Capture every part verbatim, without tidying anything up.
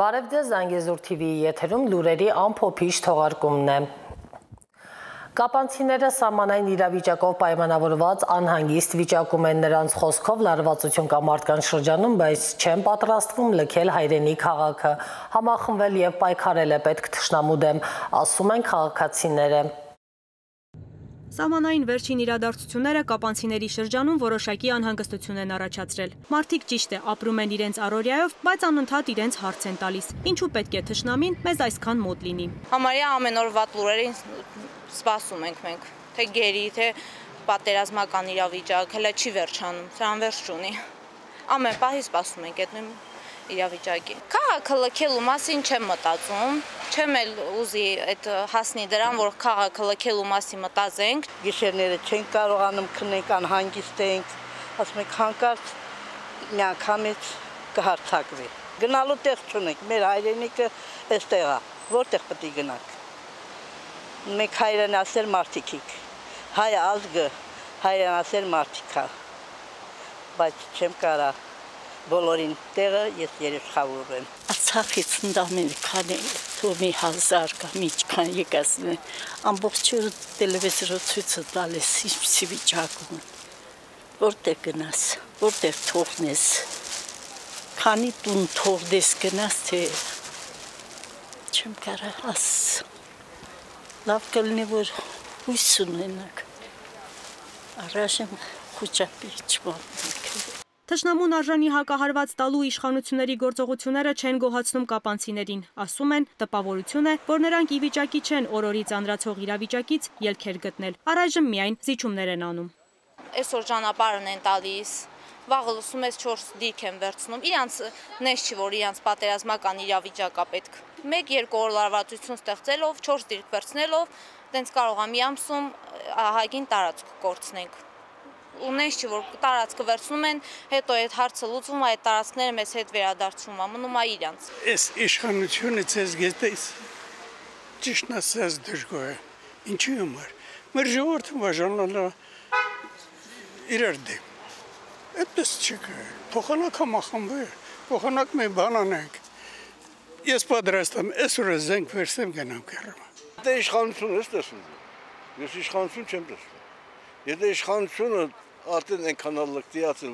Բարև ձեզ, Զանգեզուր Թի Վի-ի եթերում լուրերի ամփոփիչ թողարկումն է։ Կապանցիները սահմանային իրավիճակով պայմանավորված անհանգիստ վիճակում են, նրանց խոսքով լարվածություն կա մարդկանց շրջանում, բայց չեն պատրաստվում լքել հայրենի քաղաքը, համախմբվել եւ պայքարել է պետք թշնամու դեմ, ասում են քաղաքացիները։ Սահմանային վերջին իրադարձությունները կապանցիների շրջանում որոշակի անհանգստություն են առաջացրել։ Մարդիկ ճիշտ է ապրում են իրենց առօրյայով, բայց անընդհատ իրենց հարց են տալիս։ Ինչու պետք է թշնամին մեզ այսքան մոտ լինի։ Համարյա ամեն օր վատ լուրերին սպասում ենք մենք, թե գերի, թե պատերազմական իրավիճակ, հələ չի վերջանում, սրան վերջ չունի։ Ամեն պահի սպասում ենք այդ նույն իրավիճակի։ Քաղաքը լքելու մասին չեմ մտածում, չեմ էլ ուզի այդ հասնի դրան, որ քաղաքը լքելու մասին մտածենք։ Գիշերները չենք կարողանում քնենք, անհանգիստ ենք, ասում ենք հանկարծ մի անգամից կհարցակվի։ Գնալու տեղ չունենք, մեր հայրենիքը այստեղ է, որտեղ պետք է գնանք։ Մենք հայրենասեր մարդիկ ենք, հայ ազգը հայրենասեր մարդիկ է, բայց չեմ կարա բոլորին տեղը ես երեշխավորում եմ։ Արցախից ընդամենը քանի թու մի հազար կամ ինչքան եկածն է, ամբողջ օրը տելևիզորով ցույցը տալիս ինչպիսի վիճակում են, որտեղ գնաս, որտեղ թողնես, քանի տուն թողնես գնաս, թե չեմ կարա աս, լավ կլինի, որ հույս ունենաք, առայժմ խուճապի չմոտնենք։ Թշնամուն արժանի հակահարված տալու իշխանությունների գործողությունները չեն գոհացնում կապանցիներին, ասում են տպավորություն է, որ նրանք ի վիճակի չեն օրորի ծանրացող իրավիճակից ելքեր գտնել, առայժմ միայն զիջումներ են անում։ Այսօր ճանապարհն են տալիս, վաղը լսում ես չորս դիրք են վերցնում, իրանց նես չի, որ իրանց պատերազմական իրավիճակ է պետք։ Մեկ-երկու օր լարվածություն ստեղծելով, չորս դիրք վերցնելով, տենց կարող է մի ամսում ահագին տարածք կորցնենք։ Ունես չի, որ տարածքը վերցնում են, հետո այդ հարցը լուծվում, այդ տարածքները մեզ հետ վերադարձում, մնում է իրանց։ Այս իշխանությունը ցեզ գետես ճիշտն ասած դժգոհ է։ Ինչի համար։ Մեր ժողովուրդը բաժանվել է իրար դեմ։ Այդպես չկա։ Փոխանակ համախմբել, փոխանակ մի բան անենք։ Ես պատրաստ եմ, այսօր զենք վերցեմ գնամ կերում։ Դե իշխանություն ես տեսնում։ Ես իշխանություն չեմ տեսնում։ Եթե իշխանությունը արդեն այնքան լկտիացել,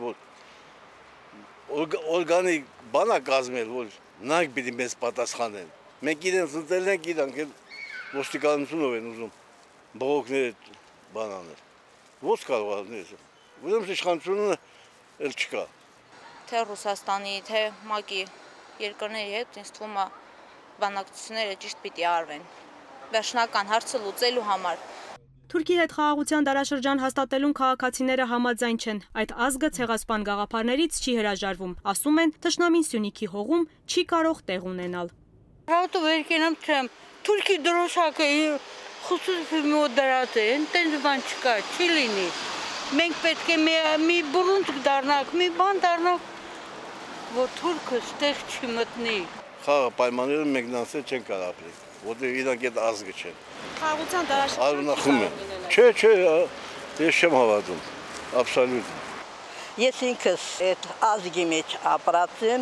որ օրգանիկ բան է կազմել, որ նրանք պիտի մեզ պատասխանեն։ Մենք իրենց ընտրել ենք, իրանք ոստիկանությունով են ուզում բողոքներ բան անել։ Ո՞նց կարող է անել։ Ուրեմն իշխանությունը էլ չկա։ Թե Ռուսաստանի, թե ՄԱԿ-ի երկրների հետ ինձ թվում է բանակցությունները ճիշտ պիտի արվեն։ Վերջնական հարցը լուծելու համար։ Թուրքի հետ խաղաղության դարաշրջան հաստատելուն քաղաքացիները համաձայն չեն, այդ ազգը ցեղասպան գաղափարներից չի հրաժարվում, ասում են թշնամին Սյունիքի հողում չի կարող տեղ ունենալ։ Ռավտը վերկենամ չեմ, Թուրքի դրոշակը խուսուզի մոտ դրած է, տենց բան չկա, չի լինի։ Մենք պետք է մի բուրունդ դառնանք, մի բան դառնանք, որ թուրքը ստեղ չի մտնի։ Խաղաղ պայմաններում մենք նրանց հետ չենք կարող ապրել, որտեղ իրանք այդ ազգը չեն։ Խաղաղության դարաշրջան Չէ, չէ, ես չեմ հավատում, աբսոլյուտ։ Ես ինքս այդ ազգի մեջ ապրած եմ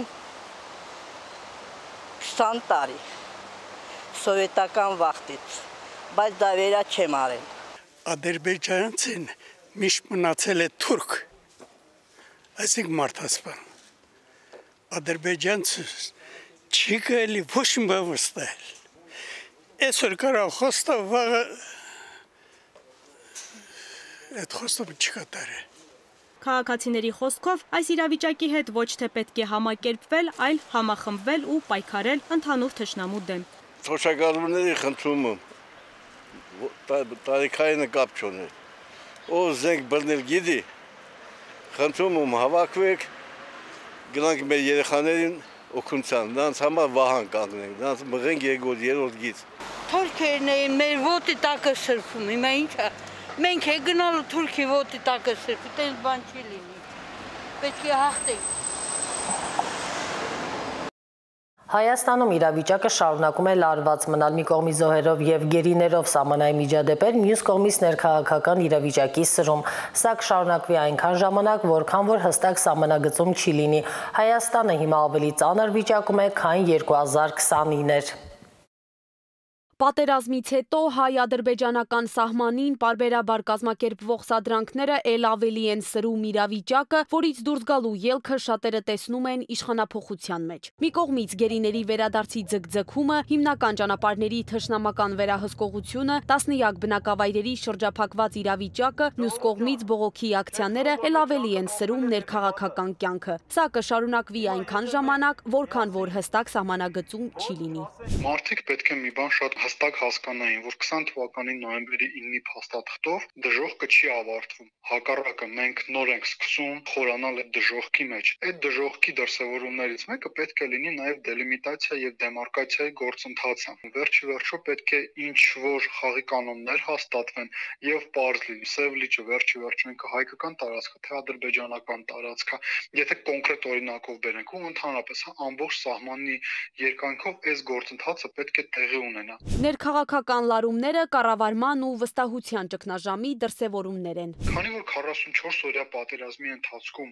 քսան տարի, սովետական վաղտից, բայց դա վերա չեմ արել։ Ադրբեջանցին միշտ մնացել է թուրք, այսինքն մարդասպան։ Ադրբեջանցը չի կարելի ոչ մի բան վստահել։ Այսօր կարող խոստը վաղը այդ խոստը չկատարի։ Քաղաքացիների խոսքով այս իրավիճակի հետ ոչ թե պետք է համակերպվել, այլ համախմբվել ու պայքարել ընդհանուր թշնամու դեմ։ Թոշակառուների խնդրումը տարիքային կապ չունի։ Ով զենք բռնել գիտի, խնդրում եմ հավաքվեք, գնանք մեր երեխաներին օգնության, նրանց համար վահան կանգնենք, նրանց մղենք երկրորդ երրորդ գիծ։ Թուրքերն էին մեր ոտի տակը սրբում, հիմա ինչ է։ Մենք է գնալու Թուրքի ոտի տակը սրբի, տենց բան չի լինի։ Պետք է հաղթենք։ Հայաստանում իրավիճակը շարունակում է լարված մնալ, մի կողմից զոհերով եւ գերիներով սահմանային միջադեպեր, մյուս կողմից ներքաղաքական իրավիճակի սրում։ Սա կշարունակվի այնքան ժամանակ, որքան որ հստակ սահմանագծում չի լինի։ Հայաստանը հիմա ավելի ծանր վիճակում է, քան երկու հազար քսանինը էր։ Պատերազմից հետո հայ-ադրբեջանական սահմանին պարբերաբար կազմակերպվող սադրանքները էլ ավելի են սրում իրավիճակը, որից դուրս գալու ելքը շատերը տեսնում են իշխանափոխության մեջ։ Մի կողմից գերիների վերադարձի ձգձգումը, հիմնական ճանապարհների թշնամական վերահսկողությունը, տասնյակ բնակավայրերի շրջափակված իրավիճակը, մյուս կողմից բողոքի ակցիաները էլ ավելի են սրում ներքաղաքական կյանքը։ Սա կշարունակվի այնքան ժամանակ, որքան որ հստակ սահմանագծում չի լինի։ Մարդիկ պետք է մի բան շատ հստակ հասկանային, որ քսան թվականի նոյեմբերի իննի փաստաթղթով դժոխքը չի ավարտվում։ Հակառակը մենք նոր ենք սկսում խորանալ այդ դժոխքի մեջ։ Այդ դժոխքի դրսևորումներից մեկը պետք է լինի նաև դելիմիտացիա եւ դեմարկացիայի գործընթացը։ Վերջի վերջո պետք է ինչ որ խաղի կանոններ հաստատվեն եւ պարզ լինի։ Սև լիճը վերջի վերջո ինքը հայկական տարածք է, թե ադրբեջանական տարածք է։ Եթե կոնկրետ օրինակով բերենք ու ընդհանրապես ամբողջ սահմանի երկայնքով այս գործընթացը պետք է տեղի ունենա։ Ներքաղաքական լարումները կառավարման ու վստահության ճգնաժամի դրսևորումներ են։ Քանի որ քառասունչորս օրյա պատերազմի ընթացքում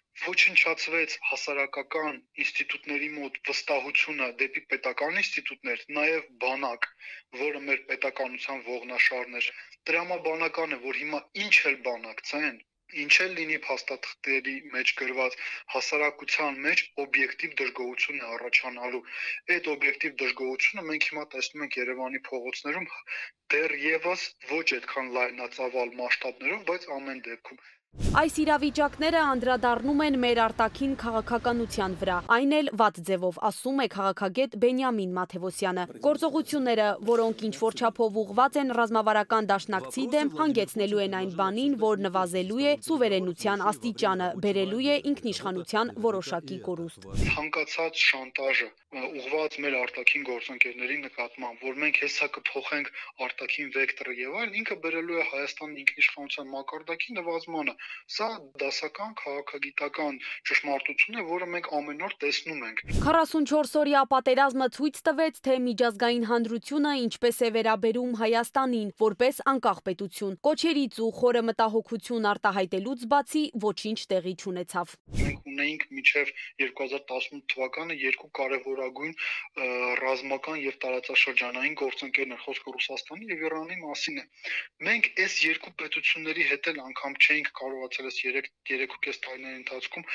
ոչնչացվեց հասարակական ինստիտուտների մոտ վստահությունը դեպի պետական ինստիտուտներ, նաև բանակ, որը մեր պետականության ողնաշարն էր, տրամաբանական է, որ հիմա ինչ էլ բանակցեն, ինչ էլ լինի փաստաթղթերի մեջ գրված, հասարակության մեջ օբյեկտիվ դժգոհություն է առաջանալու։ Այդ օբյեկտիվ դժգոհությունը մենք հիմա տեսնում ենք Երևանի փողոցներում դեռևս ոչ այդքան լայնածավալ մասշտաբներով, բայց ամեն դեպքում։ Այս իրավիճակները անդրադառնում են մեր արտաքին քաղաքականության վրա, այն էլ վատ ձևով, ասում է քաղաքագետ Բենյամին Մաթևոսյանը։ Գործողությունները, որոնք ինչ-որ չափով ուղղված են ռազմավարական դաշնակցի դեմ, հանգեցնելու են այն բանին, որ նվազելու է սուվերենության աստիճանը, բերելու է ինքնիշխանության որոշակի կորուստ։ Ցանկացած շանտաժը ուղղված մեր արտաքին գործընկերների նկատմամբ, որ մենք հեսա կփոխենք արտաքին վեկտորը եւ այլն, ինքը բերելու է Հայաստանի ինքնիշխանության մակարդակի նվազմանը։ Սա դասական քաղաքագիտական ճշմարտություն է, որը մենք ամեն օր տեսնում ենք։ քառասունչորս օրյա պատերազմը ցույց տվեց, թե միջազգային հանրությունը ինչպես է վերաբերում Հայաստանին, որպես անկախ պետություն։ Կոչերից ու խորը մտահոգություն արտահայտելուց բացի ոչինչ տեղի չունեցավ։ Մենք ունեինք մինչև երկու հազար տասնութ թվականը երկու կարևորագույն ռազմական եւ տարածաշրջանային գործընկերներ, խոսքը Ռուսաստանի եւ Իրանի մասին է։ Մենք այս երկու պետությունների հետ էլ անգամ չէինք կարողացել այս երեք ու կես տարիների ընթացքում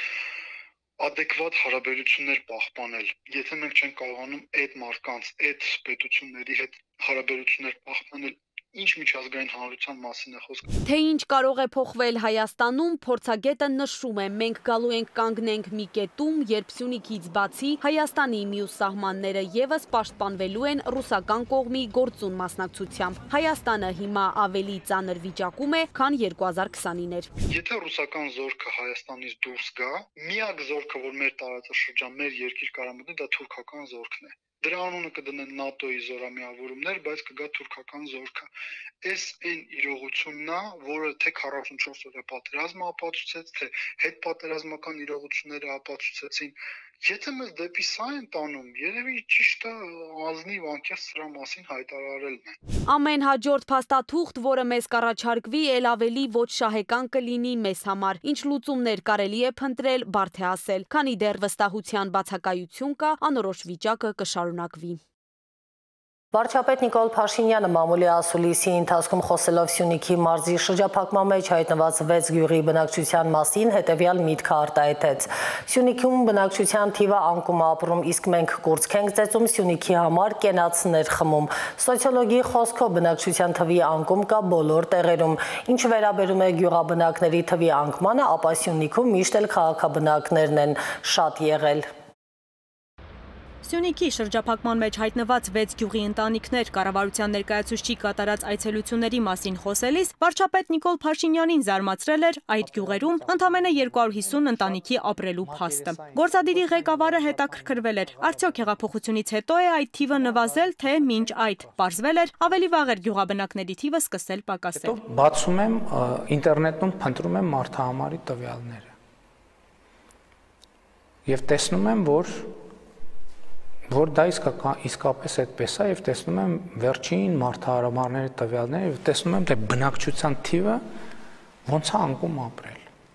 adekvat հարաբերություններ պահպանել։ Եթե մենք չենք կարողանում այդ մարդկանց, այդ պետությունների հետ հարաբերություններ պահպանել, ինչ միջազգային հանրության մասին է խոսքը։ Թե ինչ կարող է փոխվել Հայաստանում, փորձագետը նշում է, մենք գալու ենք կանգնենք մի կետում, երբ Սյունիքից բացի Հայաստանի մյուս սահմանները եւս պաշտպանվելու են ռուսական կողմի գործուն մասնակցությամբ։ Հայաստանը հիմա ավելի ծանր վիճակում է, քան երկու հազար քսանինը էր։ Եթե ռուսական զորքը Հայաստանից դուրս գա, միակ զորքը, որ մեր տարածաշրջան, մեր երկիր կարող մտնի, դա թուրքական զորքն է։ Դրա անունը կդնեն ՆԱՏՕ-ի զորամիավորումներ, բայց կգա թուրքական զորքը։ Այս այն իրողությունն է, որը թե քառասունչորս օրյա պատերազմը ապացուցեց, թե հետպատերազմական իրողությունները ապացուցեցին։ Եթե մեզ դեպի սա են տանում, երևի ճիշտը ազնիվ անկեղծ սրա մասին հայտարարելն է։ Ամեն հաջորդ փաստաթուղթ, որը մեզ կառաջարկվի, ել ավելի ոչ շահեկան կլինի մեզ համար։ Ինչ լուծումներ կարելի է փնտրել, բարդ է ասել, քանի դեռ վստահության բացակայություն կա, անորոշ վիճակը կշարունակվի։ Վարչապետ Նիկոլ Փաշինյանը մամուլի ասուլիսի ընթացքում խոսելով Սյունիքի մարզի շրջափակման մեջ հայտնված վեց գյուղի բնակչության մասին հետևյալ միտքը արտահայտեց։ Սյունիքում բնակչության թիվը անկում ապրում, իսկ մենք կուրծք ենք ծեծում Սյունիքի համար կենացներ խմում։ Սոցիոլոգի խոսքով բնակչության թվի անկում կա բոլոր տեղերում։ Ինչ վերաբերում է գյուղաբնակների թվի անկմանը, ապա Սյունիքում միշտ էլ քաղաքաբնակներն են շատ եղել։ Սյունիքի շրջափակման մեջ հայտնված վեց գյուղի ընտանիքներ կառավարության ներկայացուցչի կատարած այցելությունների մասին խոսելիս վարչապետ Նիկոլ Փաշինյանին զարմացրել էր այդ գյուղերում ընդամենը երկու հարյուր հիսուն ընտանիքի ապրելու փաստը։ Գործադիրի ղեկավարը հետաքրքրվել էր, արդյոք հեղափոխությունից հետո է այդ թիվը նվազել, թե մինչ այդ։ Պարզվել էր, ավելի վաղ էր գյուղաբնակների թիվը սկսել պակասել։ Բացում եմ ինտերնետում, փնտրում եմ մարդահամարի տվյալները։ Եվ տեսնում եմ, որ որ դա իսկապես այդպես է եւ տեսնում եմ վերջին մարդահրամարների տվյալները եւ տեսնում եմ թե բնակչության թիվը ոնց է անկում ապրել։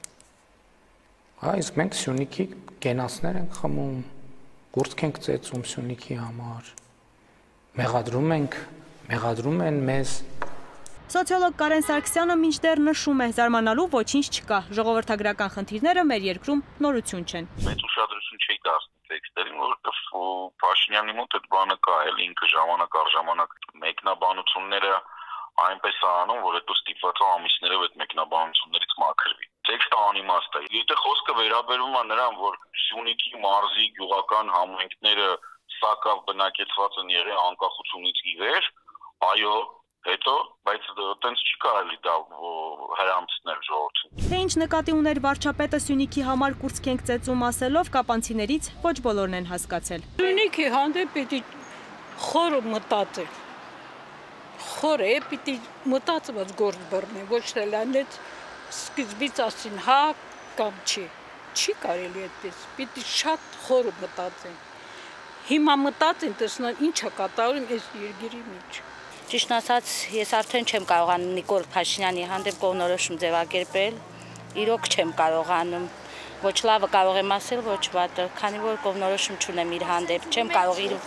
Այս մենք Սյունիքի կենացներ ենք խմում, գործք ենք ծեծում Սյունիքի համար, մեղադրում ենք, մեղադրում են մեզ։ Սոցիոլոգ Կարեն Սարգսյանը մինչդեռ նշում է, զարմանալու ոչինչ չկա, ժողովրդագրական խնդիրները մեր երկրում նորություն չեն։ Մեծ ուշադրություն չի դարձնում տեքստերին, որովհետև Փաշինյանի մոտ այդ բանը կա, էլ ինքը ժամանակ առ ժամանակ մեկնաբանությունները այնպես է անում, որ հետո ստիպված է ամիսներով այդ մեկնաբանություններից մաքրվի։ Տեքստը անիմաստ է։ Եթե խոսքը վերաբերում է նրան, որ Սյունիքի մարզի գյուղական համայնքները սակավ բնակեցված են եղել անկախությունից ի վեր, այո, հետո, բայց այտենց չի կարելի դա հրամցնել ժողովրդին։ Թե ինչ նկատի ուներ վարչապետը Սյունիքի համար կուրծք ենք ծեծում ասելով, կապանցիներից ոչ բոլորն են հասկացել։ Սյունիքի հանդեպ պիտի խոր մտածել։ Խոր է, պիտի մտածված գործ բռնի, ոչ թե լանեց սկզբից ասին հա կամ չի։ Չի կարելի այդպես, պիտի շատ խոր մտածեն։ Հիմա մտածեն, տեսնան ինչ է կատարում այս երկրի մեջ։ Ճիշտ ասած, ես արդեն չեմ կարողանում Նիկոլ Փաշինյանի հանդեպ կողմնորոշում ձևակերպել, իրոք չեմ կարողանում, ոչ լավը կարող եմ ասել, ոչ վատը, քանի որ կողմնորոշում չունեմ իր հանդեպ, չեմ կարող իր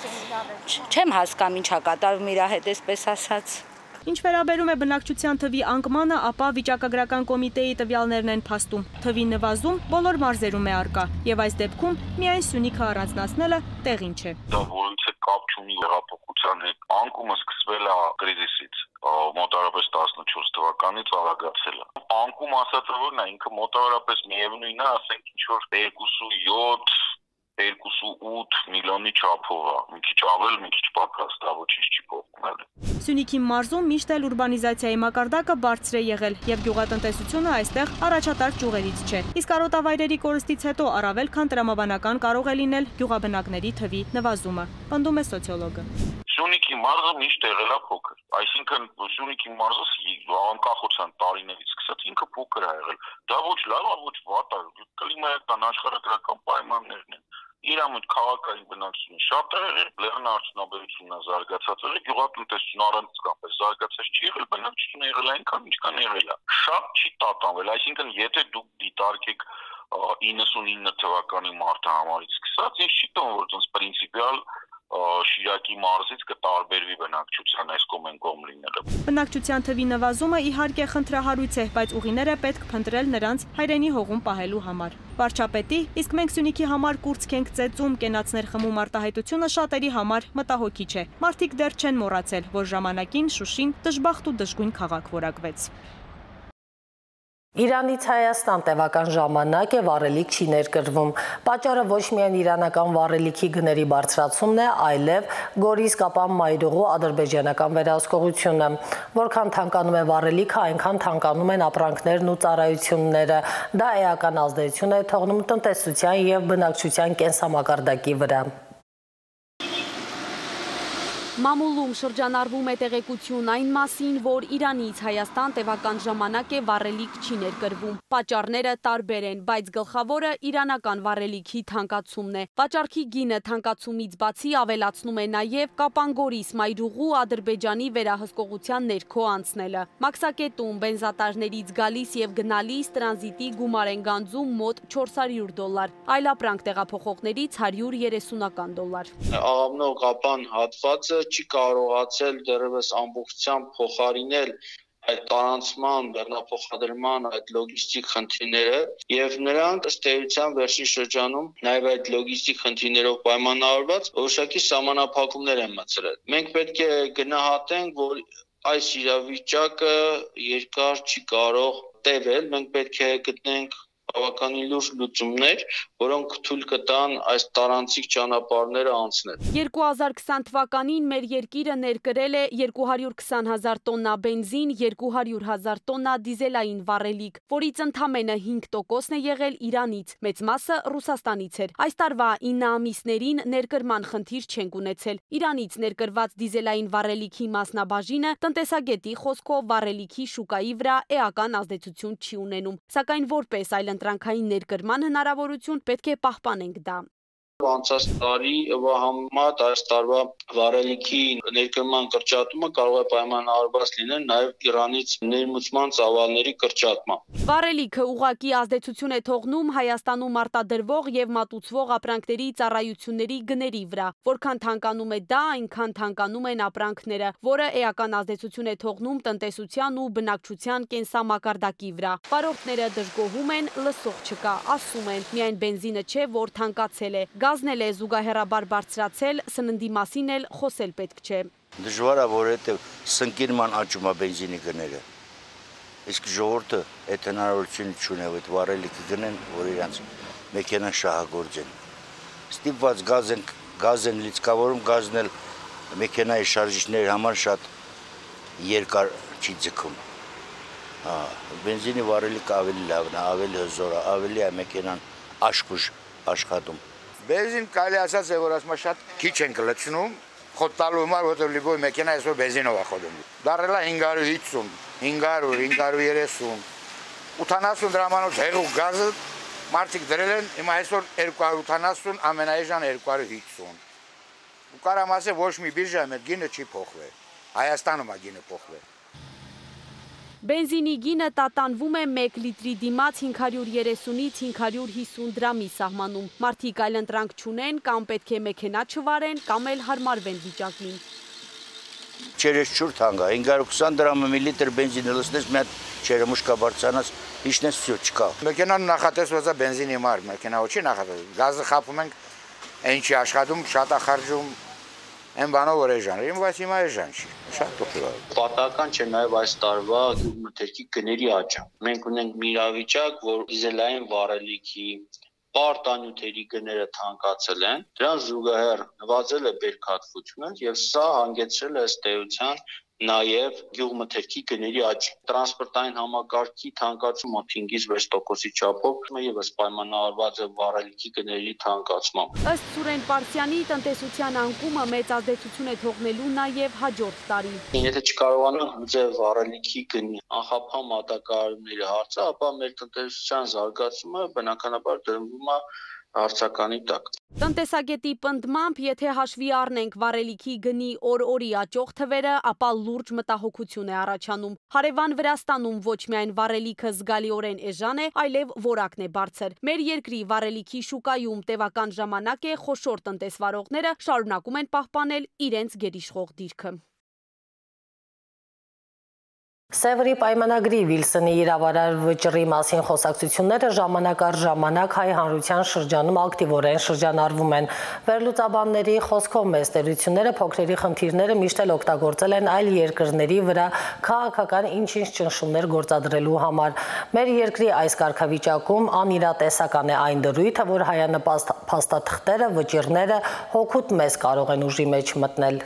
չեմ հասկանում ինչ է կատարում իր հետ, այսպես ասած։ Ինչ վերաբերում է բնակչության թվի անկմանը, ապա վիճակագրական կոմիտեի տվյալներն են փաստում։ Թվի նվազում բոլոր մարզերում է առկա, եւ այս դեպքում միայն Սյունիքը առանձնացնելը տեղին չէ։ Դա որից է կապ չունի հեղափոխության հետ։ Անկումը սկսվել է կրիզիսից, մոտավորապես տասնչորս թվականից արագացել է։ Անկում ասածը որն է, ինքը մոտավորապես միևնույնն է, ասենք ինչ որ երկուսուհետ երկուսուութ միլիոնի չափով է, մի քիչ ավել, մի քիչ պակաս, դա ոչինչ չի փոխվել։ Սյունիքի մարզում միշտ էլ ուրբանիզացիայի մակարդակը բարձր է եղել եւ գյուղատնտեսությունը այստեղ առաջատար ճյուղերից չէ։ Իսկ արոտավայրերի կորստից հետո առավել քան տրամաբանական կարող է լինել գյուղաբնակների թվի նվազումը, պնդում է սոցիոլոգը։ Սյունիքի մարզը միշտ եղել է փոքր, այսինքն Սյունիքի մարզը անկախության տարիներից սկսած ինքը փոքր է եղել։ Դա ոչ լավ է, ոչ վատ է, կլիմայական աշխարհագրական պայմաններն են։ Իր ամոթ քաղաքային բնակչությունը շատ է եղել, լեռնային արդյունաբերությունն է զարգացած եղել, գյուղատնտեսությունը առանցքապես զարգացած չի եղել, բնակչությունը եղել է այնքան, ինչքան եղել է։ Շատ չի տատանվել, այսինքն եթե դուք դիտարկեք իննսունինը թվականի մարտահամարից սկսած, ես չի տոն, որ ոնց պրինցիպիալ Շիրակի մարզից կտարբերվի բնակչության այս կողմ կողմ լինելը։ Բնակչության թվի նվազումը իհարկե խնդրահարույց է, բայց ուղիներ է պետք փնտրել նրանց հայրենի հողում պահելու համար։ Վարչապետի, իսկ մենք Սյունիքի համար կուրծք ենք ծեծում, կենացներ խմում արտահայտությունը շատերի համար մտահոգիչ է։ Մարդիկ դեռ չեն մոռացել, որ ժամանակին Շուշին դժբախտ ու դժգույն քաղաք որակվեց։ Իրանից Հայաստան տևական ժամանակ է վառելիք չի ներկրվում։ Պատճառը ոչ միայն իրանական վառելիքի գների բարձրացումն է, այլև Գորիս Կապան Մայրուղու ադրբեջանական վերահսկողությունը։ Որքան թանկանում է վառելիքը, այնքան թանկանում են ապրանքներն ու ծառայությունները։ Դա էական ազդեցություն է թողնում տնտեսության եւ բնակչության կենսամակարդակի վրա։ Մամուլում շրջանառվում է տեղեկություն այն մասին, որ Իրանից Հայաստան տևական ժամանակ է վառելիք չի ներկրվում։ Պատճառները տարբեր են, բայց գլխավորը իրանական վառելիքի թանկացումն է։ Վաճառքի գինը թանկացումից բացի ավելացնում է նաև Կապան-Գորիս Մայրուղու Ադրբեջանի վերահսկողության ներքո անցնելը։ Մաքսակետում բենզատարներից գալիս եւ գնալիս տրանզիտի գումար են գանձում մոտ չորս հարյուր դոլար, այլ ապրանք տեղափոխողներից հարյուր երեսունական դոլար։ Աղավնո Կապան հատվածը չի կարողացել դեռևս ամբողջությամբ փոխարինել այդ տարանցման, բեռնափոխադրման այդ լոգիստիկ խնդիրները եւ նրանք ըստ էության վերջին շրջանում նաեւ այդ լոգիստիկ խնդիրներով պայմանավորված որոշակի սահմանափակումներ են մտցրել։ Մենք պետք է գնահատենք, որ այս իրավիճակը երկար չի կարող տևել, մենք պետք է գտնենք բավականին լուրջ լուծումներ, որոնք թույլ կտան այս տարանցիկ ճանապարհները անցնել։ երկու հազար քսան թվականին մեր երկիրը ներկրել է երկու հարյուր քսան հազար տոննա բենզին, երկու հարյուր հազար տոննա դիզելային վառելիք, որից ընդամենը հինգ տոկոսն է եղել Իրանից, մեծ մասը Ռուսաստանից էր։ Այս տարվա ինը ամիսներին ներկրման խնդիր չենք ունեցել։ Իրանից ներկրված դիզելային վառելիքի մասնաբաժինը տնտեսագետի խոսքով վառելիքի շուկայի վրա էական ազդեցություն չի ունենում, սակայն որպես այլ ընտրանքային ներկրման հնարավորություն պետք է պահպանենք դա։ Անցած տարի համեմատ այս տարվա վարելիքի ներկայման կրճատումը կարող է պայմանավորված լինել նաև Իրանից ներմուծման ծավալների կրճատմամբ։ Վարելիքը ուղղակի ազդեցություն է թողնում Հայաստանում արտադրվող եւ մատուցվող ապրանքների ծառայությունների գների վրա։ Որքան թանկանում է դա, այնքան թանկանում են ապրանքները, որը էական ազդեցություն է թողնում տնտեսության ու բնակչության կենսամակարդակի վրա։ Վարորդները դժգոհում են, լսող չկա, ասում են, միայն բենզինը չէ, որ թանկացել է, գազն էլ է զուգահեռաբար բարձրացել, սննդի մասին էլ խոսել պետք չէ։ Դժվար է, որովհետև սնկիրման աճում է բենզինի գները։ Իսկ ժողովուրդը այդ հնարավորությունը չունի, այդ վարելիքը գնեն, որ իրանց մեքենան շահագործեն։ Ստիպված գազ են, գազ են լիցքավորում, գազն էլ մեքենայի շարժիչների համար շատ երկար չի ձգում։ Բենզինի վարելիքը ավելի լավն է, ավելի հզոր է, ավելի է մեքենան աշխուժ աշխատում։ Բենզին կարելի ասած է, որ ասма շատ քիչ են կլցնում, խոտ տալու համար, որտեղ լիբոյ մեքենա այսօր բենզինով է խոդում։ Դարելա հինգ հարյուր հինգսուն, հինգ հարյուր, հինգ հարյուր երեսուն, ութանասուն դրամանոց հեղուկ գազը մարդիկ դրել են, հիմա այսօր երկու հարյուր ութանասուն, ամենաեժան երկու հարյուր հինգսուն։ Ու կարամ ասել, ոչ մի բիրժայում այդ գինը չի փոխվել, Հայաստանում է գինը փոխվել։ Բենզինի գինը տատանվում է մեկ լիտրի դիմաց հինգ հարյուր երեսունից հինգ հարյուր հիսուն դրամի սահմանում։ Մարդիկ այլընտրանք չունեն, կամ պետք է մեքենա չվարեն, կամ էլ հարմարվեն վիճակին։ Չերեշչուր թանկ է, հինգ հարյուր քսան դրամը մի լիտր բենզինը լցնես, մի հատ չերմուշկա բարձրանաս, հիշնես всё չկա։ Մեքենան նախատեսված է բենզինի համար, մեքենա չի նախատեսված։ Գազը խափում ենք, այն չի աշխատում, շատ է խարժում։ Այն բանով որ էժան, բայց հիմա էժան չի, շատ տուփի է։ Պատահական չէ նաև այս տարվա գյուղմթերքի գների աճը։ Մենք ունենք մի իրավիճակ, որ դիզելային վարելիքի պարտանյութերի գները թանկացել են, դրան զուգահեռ նվազել է բերքատվությունը եւ սա հանգեցրել է ըստ էության նաև գյուղմթերքի գների աճ։ Տրանսպորտային համակարգի թանկացումը մոտ հինգից վեց տոկոսի չափով եւս պայմանավորված է վարելիքի գների թանկացմամբ։ Ըստ Սուրեն Պարսյանի, տնտեսության անկումը մեծ ազդեցություն է թողնելու նաև հաջորդ տարի։ Եթե չկարողանանք լուծել վարելիքի գնի անխափան մատակարարումների հարցը, ապա մեր տնտեսության զարգացումը բնականաբար դրվում է հարցականի տակ։ Տնտեսագետի պնդմամբ, եթե հաշվի առնենք վարելիքի գնի օր-օրի աճող թվերը, ապա լուրջ մտահոգություն է առաջանում։ Հարևան Վրաստանում ոչ միայն վարելիքը զգալիորեն էժան է, այլև որակն է բարձր։ Մեր երկրի վարելիքի շուկայում տևական ժամանակ է խոշոր տնտեսվարողները շարունակում են պահպանել իրենց գերիշխող դիրքը։ Սևրի պայմանագրի Վիլսոնի իրավարար վճռի մասին խոսակցությունները ժամանակ առ ժամանակ հայ հանրության շրջանում ակտիվորեն շրջանառվում են։ Վերլուծաբանների խոսքով մեծ տերությունները փոքրերի խնդիրները միշտ էլ օգտագործել են այլ երկրների վրա քաղաքական ինչ-ինչ ճնշումներ գործադրելու համար։ Մեր երկրի այս կարգավիճակում անիրատեսական է այն դրույթը, որ հայանպաստ փաստաթղթերը, վճիռները հօգուտ մեզ կարող են ուժի մեջ մտնել։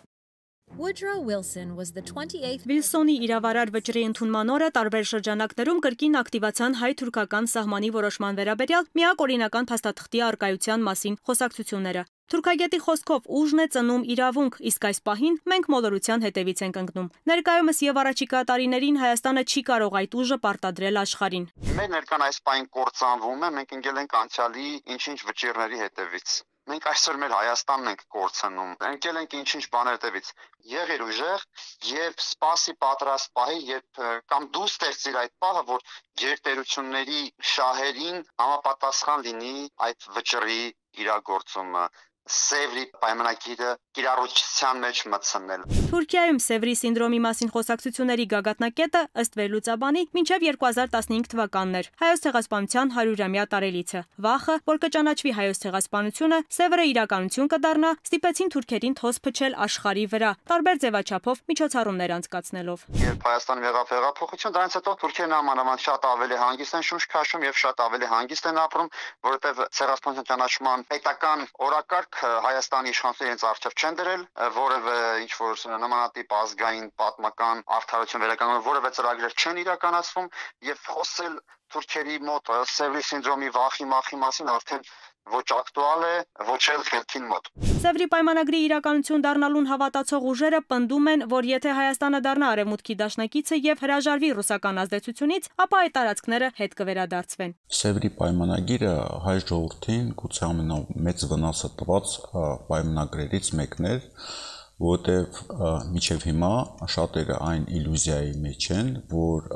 Վիլսոնի իրավարար վճռի ընդունման օրը տարբեր շրջանակներում կրկին ակտիվացան հայ-թուրքական սահմանի որոշման վերաբերյալ միակ օրինական փաստաթղթի առկայության մասին խոսակցությունները։ Թուրքագետի խոսքով ուժն է ծնում իրավունք, իսկ այս պահին մենք մոլորության հետևից ենք ընկնում։ Ներկայումս եւ առաջիկա տարիներին Հայաստանը չի կարող այդ ուժը պարտադրել աշխարհին։ Մեր ներկան այս պահին կործանվում է, մենք ընկել ենք անցյալի ինչ-ինչ վճիռների հետևից։ Մենք այսօր մեր Հայաստանն ենք կորցնում, ընկել ենք ինչ-ինչ բաներ հետևից։ Եղիր ուժեղ եւ սպասի պատրաստ պահի, երբ կամ դու ստեղծիր այդ պահը, որ գերտերությունների շահերին համապատասխան լինի այդ վճռի իրագործումը։ Սևրի պայմանագիրը կիրառության մեջ մտցնել։ Թուրքիայում Սևրի սինդրոմի մասին խոսակցությունների գագաթնակետը ըստ վերլուծաբանի մինչև երկու հազար տասնհինգ թվականն էր, Հայոց ցեղասպանության հարյուրամյա տարելիցը։ Վախը, որ կճանաչվի Հայոց ցեղասպանությունը, Սևրը իրականություն կդառնա, ստիպեցին թուրքերին թոզ փչել աշխարհի վրա, տարբեր ձևաչափով միջոցառումներ անցկացնելով։ Երբ Հայաստանում եղավ հեղափոխություն, դրանից հետո թուրքերն ամանավանդ շատ ավելի հանգիստ են շունչ քաշում եւ շատ ավելի հանգիստ են ապրում, որովհետեւ ցեղասպանության ճանաչման պետական օրակարգ Հայաստանի իշխանությունները իրենց առջև չեն դրել, որևէ ինչ-որ նմանատիպ ազգային պատմական արդարություն վերականգնելու որևէ ծրագրեր չեն իրականացվում եւ խոսել թուրքերի մոտ Սևրի սինդրոմի վախի մախի մասին արդեն ոչ ակտուալ է, ոչ էլ քելքին մոտ։ Սևրի պայմանագրի իրականություն դառնալուն հավատացող ուժերը պնդում են, որ եթե Հայաստանը դառնա արևմուտքի դաշնակիցը եւ հրաժարվի ռուսական ազդեցությունից, ապա այդ տարածքները հետ կվերադարձվեն։ Սևրի պայմանագիրը հայ ժողովրդին գուցե ամենամեծ վնասը տված պայմանագրերից մեկն էր, որտեղ մինչև հիմա շատերը այն իլյուզիայի մեջ են, որ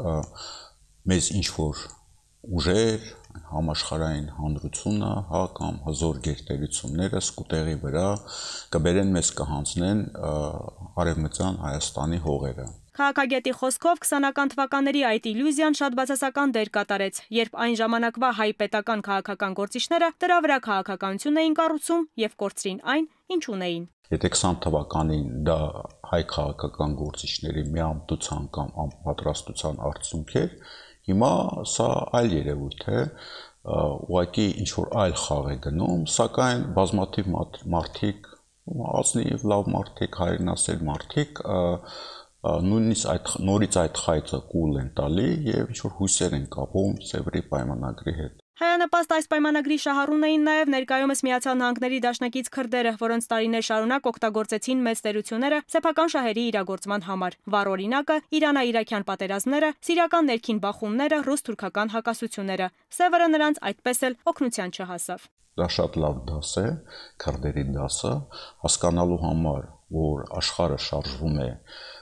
մեզ ինչ-որ ուժեր, համաշխարհային հանրությունը, հա կամ հզոր գերտերությունները սկուտեղի վրա կբերեն մեզ կհանձնեն արևմտյան Հայաստանի հողերը։ Քաղաքագետի խոսքով քսանական թվականների այդ իլյուզիան շատ բացասական դեր կատարեց, երբ այն ժամանակվա հայ պետական քաղաքական գործիչները դրա վրա քաղաքականություն էին կառուցում եւ կորցրին այն, ինչ ունեին։ Եթե քսան թվականին դա հայ քաղաքական գործիչների միամտության կամ անպատրաստության արդյունք էր, հիմա սա այլ երևույթ է, ուղղակի ինչ-որ այլ խաղ է գնում, սակայն բազմաթիվ մարդիկ, ազնիվ լավ մարդիկ, հայրենասեր մարդիկ նույնիսկ այդ նորից այդ խայծը կուլ են տալի եւ ինչ-որ հույսեր են կապում Սևրի պայմանագրի հետ։ Հայանպաստ այս պայմանագրի շահառուն էին նաև ներկայումս Միացյալ Նահանգների դաշնակից քրդերը, որոնց տարիներ շարունակ օգտագործեցին մեծ տերությունները սեփական շահերի իրագործման համար։ Վառ օրինակը Իրանա-իրաքյան պատերազմները, սիրիական ներքին բախումները, ռուս-թուրքական հակասությունները։ Սևերը նրանց այդպես էլ օգնության չհասավ։ Դա շատ լավ դաս է, քրդերի դասը, հասկանալու համար, որ աշխարհը շարժվում է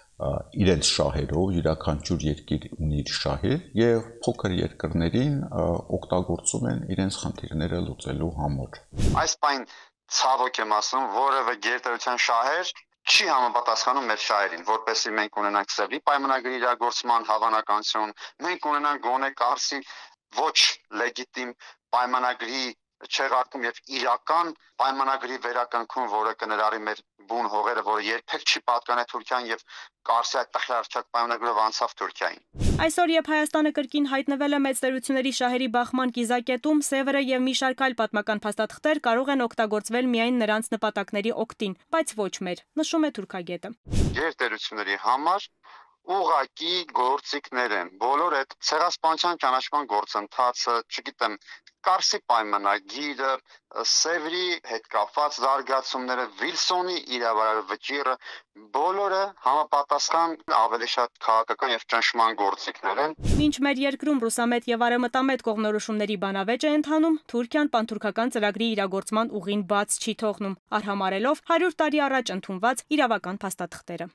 իրենց շահերով, յուրաքանչյուր երկիր ունի իր շահեր եւ փոքր երկրներին օգտագործում են իրենց խնդիրները լուծելու համար։ Այս պայն ցավոք եմ ասում, որևէ գերտերության շահեր չի համապատասխանում մեր շահերին, որպեսզի մենք ունենանք Սևրի պայմանագրի իրագործման հավանականություն, մենք ունենանք գոնե Կարսի ոչ լեգիտիմ պայմանագրի չեղարկում եւ իրական պայմանագրի վերականգնում, որը կներառի մեր բուն հողերը, որը երբեք չի պատկանե Թուրքիան եւ Կարսի այդ տխրարչակ պայմանագրով անցավ Թուրքիային։ Այսօր, երբ Հայաստանը կրկին հայտնվել է մեծ տերությունների շահերի բախման կիզակետում, Սևերը եւ մի շարք այլ պատմական փաստաթղթեր կարող են օգտագործվել միայն նրանց նպատակների օգտին, բայց ոչ մեր, նշում է թուրքագետը։ Գերտերությունների համար ուղղակի գործիքներ են։ Բոլոր այդ ցեղասպանության ճանաչման գործընթացը, չգիտեմ, Կարսի պայմանագիրը, Սևրի հետ կապված զարգացումները, Վիլսոնի իրավարար վճիռը, բոլորը համապատասխան ավելի շատ քաղաքական եւ ճնշման գործիքներ են։ Մինչ մեր երկրում ռուսամետ եւ արևմտամետ կողմնորոշումների բանավեճ է ընթանում, Թուրքիան պանթուրքական ծրագրի իրագործման ուղին բաց չի թողնում, արհամարելով հարյուր տարի առաջ ընդունված իրավական փաստաթղթերը։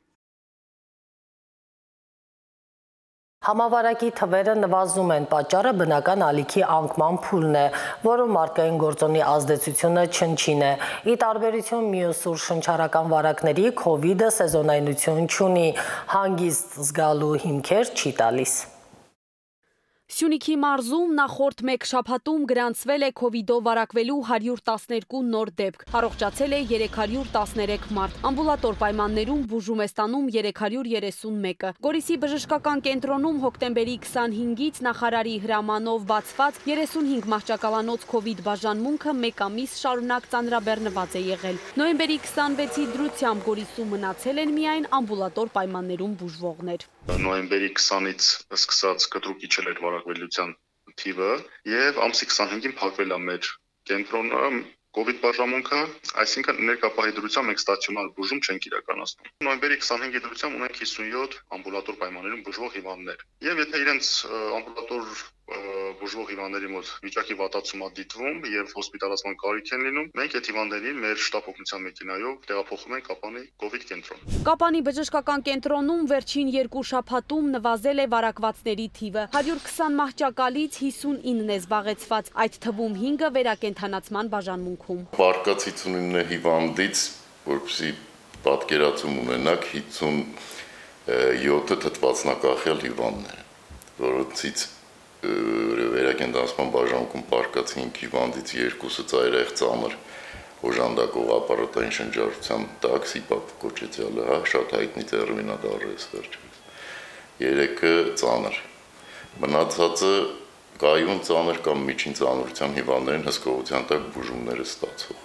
Համավարակի թվերը նվազում են, պատճառը բնական ալիքի անկման փուլն է, որը մարդկային գործոնի ազդեցությունը չնչին է։ Ի տարբերություն մյուս ուրշնչարական վարակների, քովիդը սեզոնայնություն չունի, հանգիստ զգալու հիմքեր չի տալիս։ Սյունիքի մարզում նախորդ մեկ շաբաթում գրանցվել է քովիդով վարակվելու հարյուր տասներկու նոր դեպք, առողջացել է երեք հարյուր տասներեք մարդ, ամբուլատոր պայմաններում բուժում է ստանում երեք հարյուր երեսուն մեկը։ Գորիսի բժշկական կենտրոնում հոկտեմբերի քսանհինգից նախարարի հրամանով բացված երեսունհինգ մահճակալանոց քովիդ բաժանմունքը մեկ ամիս շարունակ ծանրաբեռնված է եղել։ Նոյեմբերի քսանվեցի դրությամբ Գորիսում մնացել են միայն ամբուլատոր պայմաններում բուժվողներ։ Նոյեմբերի քսանից սկսած կտրուկ իջել էր վարակվելիության թիվը եւ ամսի քսանհինգին փակվել է մեր կենտրոնը Կովիդ բաժանմունքը, այսինքն ներկապահի դրությամբ մենք ստացիոնար բուժում չենք իրականացնում։ Նոյեմբերի քսանհինգի դրությամբ ունենք հիսունյոթ ամբուլատոր պայմաններում բուժվող հիվանդներ։ Եվ եթե իրենց ամբուլատոր բուժվող հիվանդների մոտ վիճակի վատացում է դիտվում եւ հոսպիտալացման կարիք են լինում, մենք այդ հիվանդներին մեր շտապ օգնության մեքենայով տեղափոխում ենք Կապանի Կովիդ կենտրոն։ Կապանի բժշկական կենտրոնում վերջին երկու շաբաթում նվազել է վարակվածների թիվը։ հարյուր քսան մահճակալից հիսունինն է զբաղեցված, այդ թվում հինգը վերակենդանացման բաժանմունքում։ Վարկած հիսունինը հիվանդից, որպեսզի պատկերացում ունենաք, հիսունյոթը թթվածնակախյալ հիվանդներ, որոնցից վերակենդանացման բաժանմունքում պարկած հինգ հիվանդից երկուսը ծայրահեղ ծանր օժանդակող ապարատային շնչառության տակ, սիպապ կոչեցյալը, հա, շատ հայտնի տերմինալ է վերջերս։ Երեքը ծանր։ Մնացածը կայուն ծանր կամ միջին ծանրության հիվանդներին հսկողության տակ բուժումները ստացող։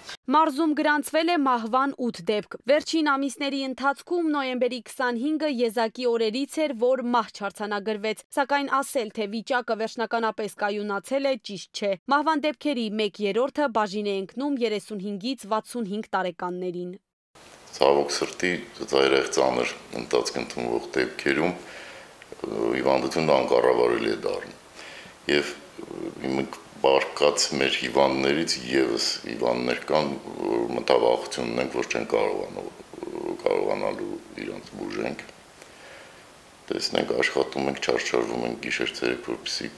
Մարզում գրանցվել է մահվան ութ դեպք։ Վերջին ամիսների ընթացքում նոյեմբերի քսանհինգը եզակի օրերից էր, որ մահ չարձանագրվեց, սակայն ասել, թե վիճակը վերջնականապես կայունացել է, ճիշտ չէ։ Մահվան դեպքերի մեկ երրորդը բաժին է ընկնում երեսունհինգից վաթսունհինգ տարեկաններին։ Ցավոք սրտի ծայրահեղ ծանր ընթացք ընդունվող դեպքերում հիվանդությունը անկառավարելի է դառնում։ Եվ մենք բարկած մեր հիվանդներից եւս հիվանդներ կան, որ մտավախություն ունենք, որ չեն կարողանալու իրանց բուժենք։ Տեսնենք, աշխատում ենք, չարչարվում ենք գիշեր-ցերեկ, որպեսզի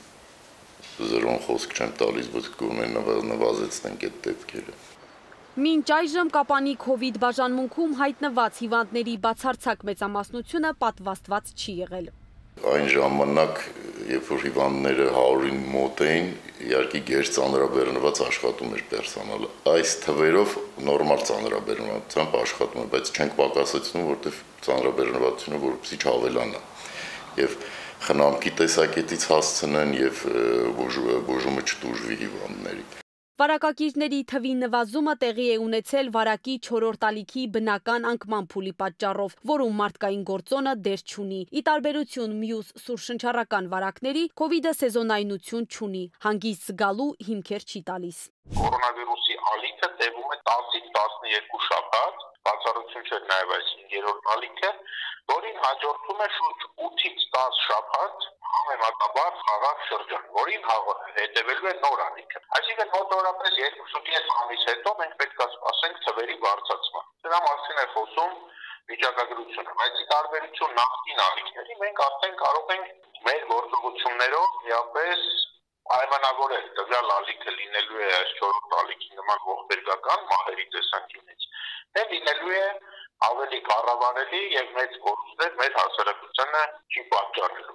զրոն խոսք չեմ տալիս, բայց գոնե նվազեցնենք այդ դեպքերը։ Մինչ այժմ Կապանի քովիդ բաժանմունքում հայտնված հիվանդների բացարձակ մեծամասնությունը պատվաստված չի եղել։ Այն ժամանակ, երբ որ հիվանդները հարյուրին մոտ էին, իհարկե գեր ծանրաբեռնված աշխատում էր պերսոնալը։ Այս թվերով նորմալ ծանրաբեռնվածությամբ աշխատում է, բայց չենք պակասեցնում, որտեղ ծանրաբեռնվածությունը որպեսզի չավելանա եւ խնամքի տեսակետից հասցնեն եւ բուժումը չտուժվի հիվանդների։ Վարակակիրների թվի նվազումը տեղի է ունեցել վարակի չորրորդ ալիքի բնական անկման փուլի պատճառով, որում մարդկային գործոնը դեր չունի։ Ի տարբերություն մյուս սուրշնչառական վարակների, քովիդը սեզոնայնություն չունի, հանգիստ զգալու հիմքեր չի տալիս։ Կորոնավիրուսի ալիքը տևում է տասից տասնյոթ շաբաթ, բացառություն չէ նաև այս հինգերորդ ալիքը, որին հաջորդում է շուրջ ութից տասը շաբաթ համեմատաբար խաղաղ շրջան, որին հետևելու է նոր ալիքը։ Այսինքն մոտավորապես երկուսուկես ամիս հետո մենք պետք է սպասենք թվերի բարձրացման։ Դրա մասին է խոսում վիճակագրությունը, բայց ի տարբերություն նախկին ալիքների մենք արդեն կարող ենք մեր գործողություններով միապես պայմանավորել տվյալ ալիքը լինելու է այս չորրորդ ալիքի նման ողբերգական մահերի տեսանկյունից, թե լինելու է ավելի կառավարելի եւ մեծ կորուստներ մեր հասարակությանը չի պատճառելու։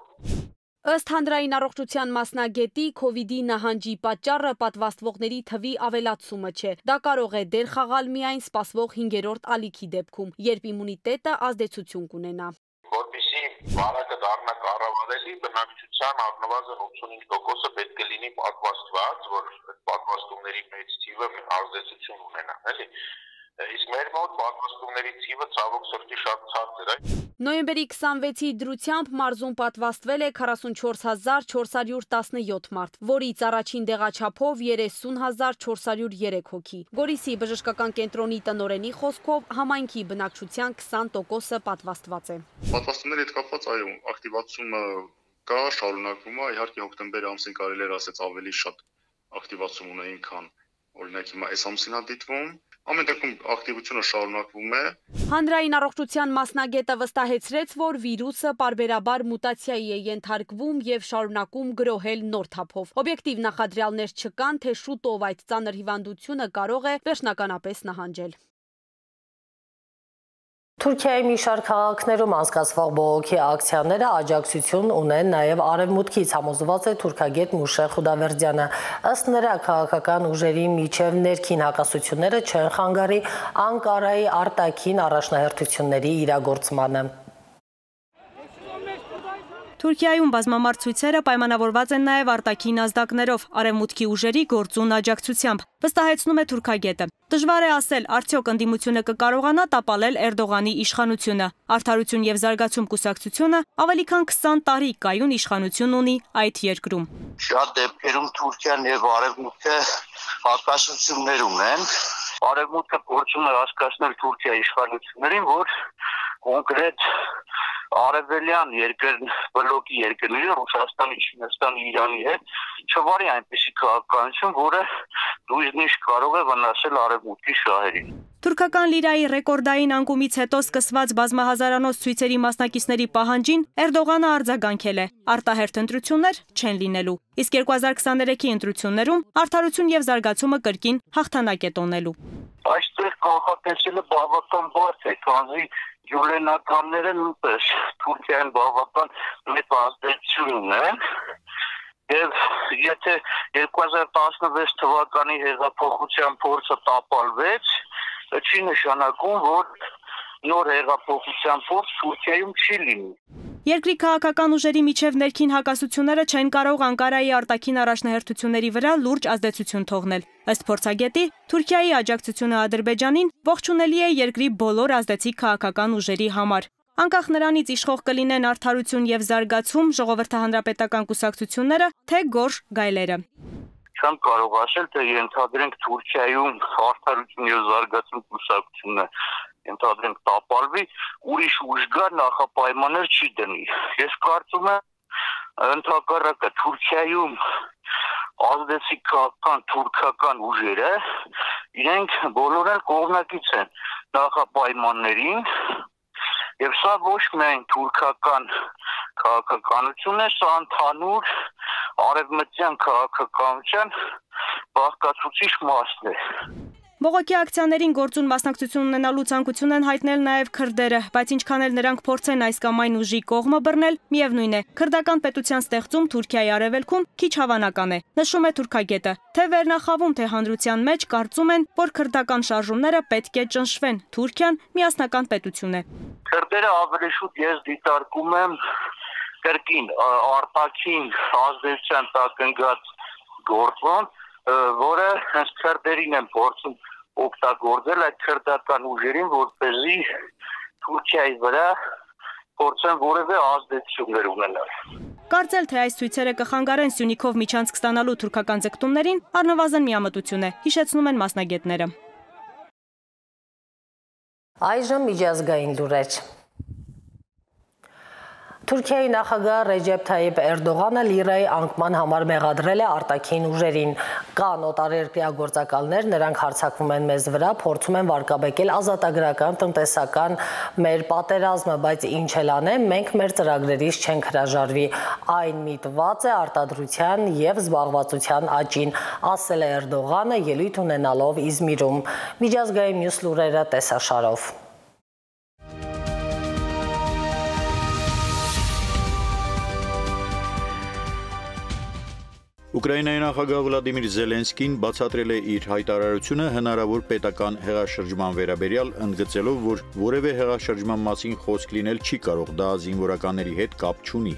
Ըստ հանրային առողջության մասնագետի, քովիդի նահանջի պատճառը պատվաստվողների թվի ավելացումը չէ։ Դա կարող է դեր խաղալ միայն սպասվող հինգերորդ ալիքի դեպքում, երբ իմունիտետը ազդեցություն կունենա։ Որպեսզի վարակը դառնա կառավարելի, բնակչության առնվազն ութսունհինգ տոկոսը պետք է լինի պատվաստված, որ պատվաստումների մեծ թիվը ազդեցություն ունենա, էլի։ Իսկ մեր մոտ պատվաստումների թիվը ցավոք սրտի շատ ցածր է։ Նոյեմբերի քսանվեցի դրությամբ մարզում պատվաստվել է քառասունչորս հազար չորս հարյուր տասնյոթ մարդ, որից առաջին դեղաչափով երեսուն հազար չորս հարյուր երեք հոգի։ Գորիսի բժշկական կենտրոնի տնօրենի խոսքով համայնքի բնակչության քսան տոկոսը պատվաստված է։ Պատվաստումների հետ կապված այո, ակտիվացումը կա, շարունակվում է, իհարկե հոկտեմբեր ամսին կարելի էր ասած ավելի շատ ակտիվացում ունեին, քան օրինակ հիմա այս ամսին է դիտվում։ Ամեն դեպքում ակտիվությունը շարունակվում է։ Հանրային առողջության մասնագետը վստահեցրեց, որ վիրուսը պարբերաբար մուտացիայի է ենթարկվում եւ շարունակում գրոհել նոր թափով։ Օբյեկտիվ նախադրյալներ չկան, թե շուտով այդ ծանր հիվանդությունը կարող է վերջնականապես նահանջել։ Թուրքիայի մի շարք քաղաքներում անցկացվող բողոքի ակցիաները աջակցություն ունեն նաև արևմուտքից, համոզված է թուրքագետ Մուշե Խուդավերդյանը։ Ըստ նրա, քաղաքական ուժերի միջև ներքին հակասությունները չեն խանգարի Անկարայի արտաքին առաջնահերթությունների իրագործմանը։ Թուրքիայում բազմամարդ ցույցերը պայմանավորված են նաև արտաքին ազդակներով, արևմուտքի ուժերի գործուն աջակցությամբ, վստահեցնում է թուրքագետը։ Դժվար է ասել, արդյոք ընդդիմությունը կկարողանա տապալել Էրդողանի իշխանությունը։ Արդարություն եւ զարգացում կուսակցությունը ավելի քան քսան տարի կայուն իշխանություն ունի այդ երկրում։ Շատ դեպքերում Թուրքիան եւ արևմուտքը հակասություններ ունեն։ Արևմուտքը փորձում է հասկացնել Թուրքիայի իշխանություններին, որ կոնկրետ արևելյան երկր բլոկի երկրները Ռուսաստանի, Չինաստանի, Իրանի հետ չվարի այնպիսի քաղաքականություն, որը դույզնիշ կարող է վնասել արևմուտքի շահերին։ Թուրքական լիրայի ռեկորդային անկումից հետո սկսված բազմահազարանոց ցույցերի մասնակիցների պահանջին Էրդողանը արձագանքել է. արտահերթ ընտրություններ չեն լինելու։ Իսկ երկու հազար քսաներեքի ընտրություններում արդարություն եւ զարգացումը կրկին հաղթանակ է տոնելու։ Այստեղ կանխատեսելը բավական բարդ է, քանի յուլենականները նույնպես Թուրքիայում բավական մեծ ազդեցություն ունեն, եւ եթե երկու հազար տասնվեց թվականի հեղափոխության փորձը տապալվեց, չի նշանակում, որ նոր հեղափոխության փորձ Թուրքիայում չի լինի։ Երկրի քաղաքական ուժերի միջև ներքին հակասությունները չեն կարող Անկարայի արտաքին առաջնահերթությունների վրա լուրջ ազդեցություն թողնել։ Ըստ փորձագետի, Թուրքիայի աջակցությունը Ադրբեջանին ողջունելի է երկրի բոլոր ազդեցիկ քաղաքական ուժերի համար։ Անկախ նրանից իշխող կլինեն արդարություն եւ զարգացում, ժողովրդահանրապետական կուսակցությունները, թե գորշ գայլերը։ Չեմ կարող ասել, թե ենթադրենք Թուրքիայում արդարություն եւ զարգացում կուսակցությունը ենթադրենք տապալվի, ուրիշ ուժ գա նախապայմաններ չի դնի։ Ես կարծում եմ, ընդհակառակը Թուրքիայում ազդեցիկ քաղաքական թուրքական ուժերը իրենք բոլորը կողմնակից են նախապայմաններին, եւ սա ոչ միայն թուրքական քաղաքականություն է, սա ընդհանուր արևմտյան քաղաքականության բաղկացուցիչ մասն է։ Բողոքի ակցիաներին գործուն մասնակցություն ունենալու ցանկություն են հայտնել նաև քրդերը, բայց ինչքան էլ նրանք փորձեն այս կամ այն ուժի կողմը բռնել, միևնույն է, քրդական պետության ստեղծում Թուրքիայի արևելքում քիչ հավանական է, նշում է թուրքագետը։ Թե վերնախավում, թե հանրության մեջ կարծում են, որ քրդական շարժումները պետք է ճնշվեն, Թուրքիան միասնական պետություն է։ Քրդերը ավելի շուտ ես դիտարկում եմ կրկին արտաքին ազդեցության տակ ընկած գործոն, որը հենց քրդերին են փորձում օգտագործել այդ քրդական ուժերին, որպեսզի Թուրքիայի վրա փորձեն որևէ ազդեցություններ ունենալ։ Կարծել, թե այս ցույցերը կխանգարեն Սյունիքով միջանցք ստանալու թուրքական ձգտումներին, առնվազն միամտություն է, հիշեցնում են մասնագետները։ Այժմ միջազգային լուրեր։ Թուրքիայի նախագահ Ռեջեփ Թայիփ Էրդողանը լիրայի անկման համար մեղադրել է արտաքին ուժերին։ Կան օտարերկրյա գործակալներ, նրանք հարձակվում են մեզ վրա, փորձում են վարկաբեկել ազատագրական տնտեսական մեր պատերազմը, բայց ինչ էլ անեն, մենք մեր ծրագրերից չենք հրաժարվի։ Այն միտված է արտադրության եւ զբաղվածության աճին, ասել է Էրդողանը ելույթ ունենալով Իզմիրում։ Միջազգային մյուս լուրերը տեսաշարով։ Ուկրաինայի նախագահ Վլադիմիր Զելենսկին բացատրել է իր հայտարարությունը հնարավոր պետական հեղաշրջման վերաբերյալ, ընդգծելով, որ որևէ հեղաշրջման մասին խոսք լինել չի կարող, դա զինվորականների հետ կապ չունի։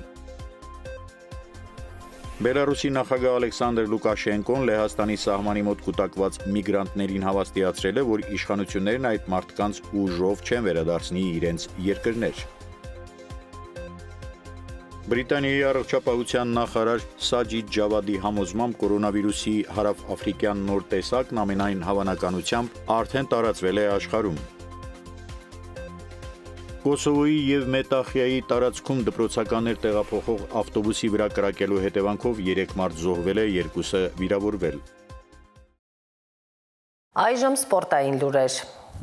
Բելարուսի նախագահ Ալեքսանդր Լուկաշենկոն Լեհաստանի սահմանի մոտ կուտակված միգրանտներին հավաստիացրել է, որ իշխանություններն այդ մարդկանց ուժով չեն վերադարձնի իրենց երկրներ։ Բրիտանիայի առողջապահության նախարար Սաջիդ Ջավադի համոզմամբ կորոնավիրուսի հարավ-աֆրիկյան նոր տեսակն ամենայն հավանականությամբ արդեն տարածվել է աշխարհում։ Կոսովոյի եւ Մետախիայի տարածքում դպրոցականներ տեղափոխող ավտոբուսի վրա կրակելու հետևանքով երեք մարդ զոհվել է, երկուսը վիրավորվել։ Այժմ սպորտային լուրեր։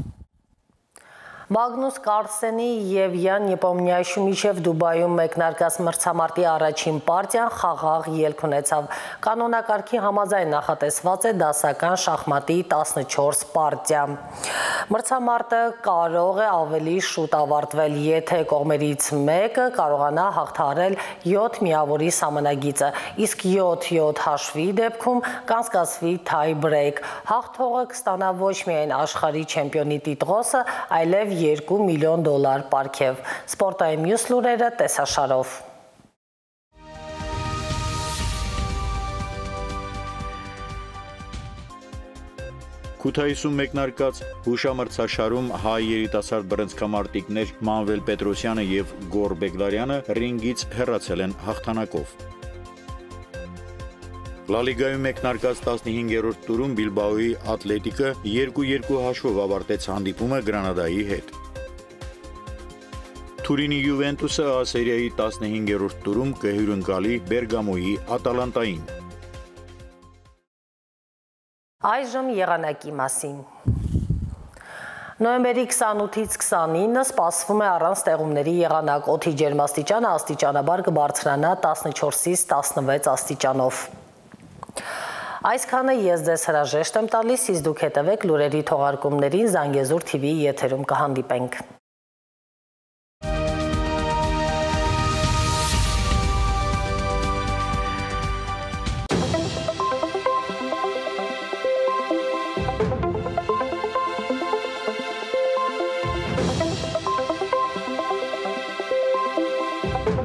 Մագնուս Կարլսենի և Յան Նեպոմնիաշու միջև Դուբայում մեկնարկած մրցամարտի առաջին պարտիան խաղաղ ելք ունեցավ։ Կանոնակարգի համաձայն նախատեսված է դասական շախմատի տասնչորս պարտիա։ Մրցամարտը կարող է ավելի շուտ ավարտվել, եթե կողմերից մեկը կարողանա հաղթահարել յոթ միավորի սահմանագիծը, իսկ յոթ-յոթ հաշվի դեպքում կանցկացվի թայ բրեյք։ Հաղթողը կստանա ոչ միայն աշխարհի չեմպիոնի տիտղոսը, այլև երկու միլիոն դոլար պարգև։ Սպորտային մյուս լուրերը տեսաշարով։ Քութայիսում մեկնարկած հուշամրցաշարում հայ երիտասարդ բռնցքամարտիկներ Մանվել Պետրոսյանը եւ Գոր Բեգլարյանը ռինգից հեռացել են հաղթանակով։ Լա լիգայում մեկնարկած տասնհինգերորդ տուրում Բիլբաոյի Ատլետիկը երկու երկու հաշվով ավարտեց հանդիպումը Գրանադայի հետ։ Թուրինի Յուվենտուսը Ա սերիայի տասնհինգերորդ տուրում կհյուրընկալի Բերգամոյի Ատալանտային։ Այժմ եղանակի մասին։ Նոյեմբերի քսանութից քսանինը սպասվում է առանց տեղումների եղանակ, օդի ջերմաստիճանը աստիճանաբար կբարձրանա տասնչորսից տասնվեց աստիճանով։ Այսքանը ես ձեզ հրաժեշտ եմ տալիս, իսկ դուք հետևեք լուրերի թողարկումներին Զանգեզուր թի վիի եթերում կհանդիպենք։ Thank you.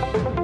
Thank you.